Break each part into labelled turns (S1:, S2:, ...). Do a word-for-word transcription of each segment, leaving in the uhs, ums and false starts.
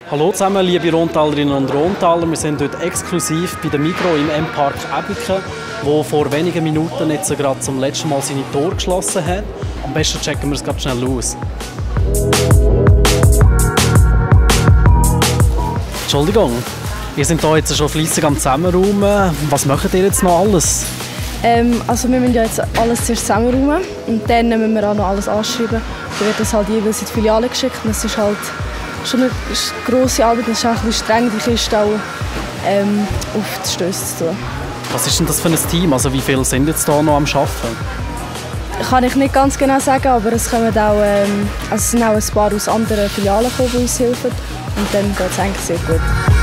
S1: Hallo zusammen, liebe Rhontalerinnen und Rhontaler. Wir sind heute exklusiv bei der Migros im M-Park Ebiken, wo vor wenigen Minuten jetzt gerade zum letzten Mal seine Tore geschlossen hat. Am besten checken wir es gerade schnell aus. Entschuldigung, ihr seid hier jetzt schon fleissig am Zusammenräumen. Was macht ihr jetzt noch alles?
S2: Ähm, also wir müssen ja jetzt alles zuerst zusammenräumen und dann müssen wir auch noch alles anschreiben. Dann wird das halt jeweils in die Filiale geschickt. Und das ist halt schon eine grosse Arbeit, es ist auch ein bisschen streng, die Kiste auch ähm, auf die Stöße zu tun.
S1: Was ist denn das für ein Team? Also wie viele sind jetzt hier noch am Arbeiten?
S2: Kann ich nicht ganz genau sagen, aber es, kommen auch, ähm, also es sind auch ein paar aus anderen Filialen gekommen, die uns helfen. Und dann geht es eigentlich sehr gut.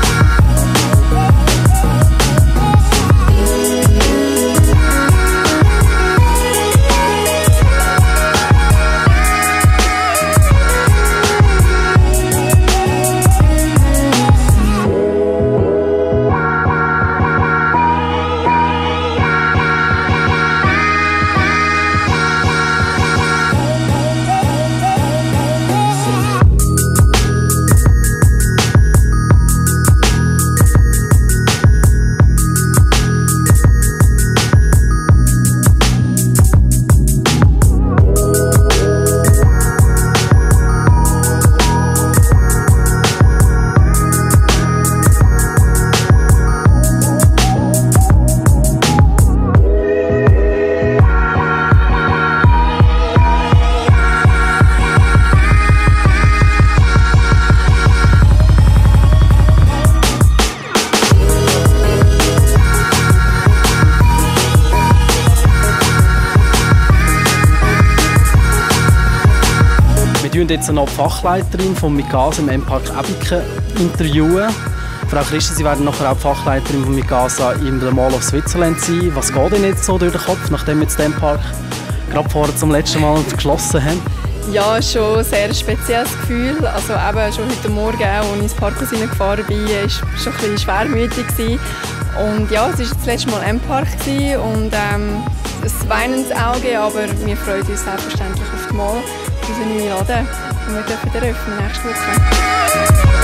S1: Wir interviewen jetzt noch die Fachleiterin von Migasa im M-Park Ebiken interviewen. Frau Christen, Sie werden nachher auch die Fachleiterin von Migasa in der Mall of Switzerland sein. Was geht denn jetzt so durch den Kopf, nachdem wir jetzt den M-Park gerade vorher zum letzten Mal geschlossen haben?
S3: Ja, schon ein sehr spezielles Gefühl. Also eben schon heute Morgen, als ich ins Parkhaus hineingefahren bin, war es schon ein bisschen schwermütig. Und ja, es war das letzte Mal M-Park und ähm, ein weinendes Auge, aber wir freuen uns selbstverständlich auf die Mall, unseren neuen Laden, und wir dürfen eröffnen nächste Woche.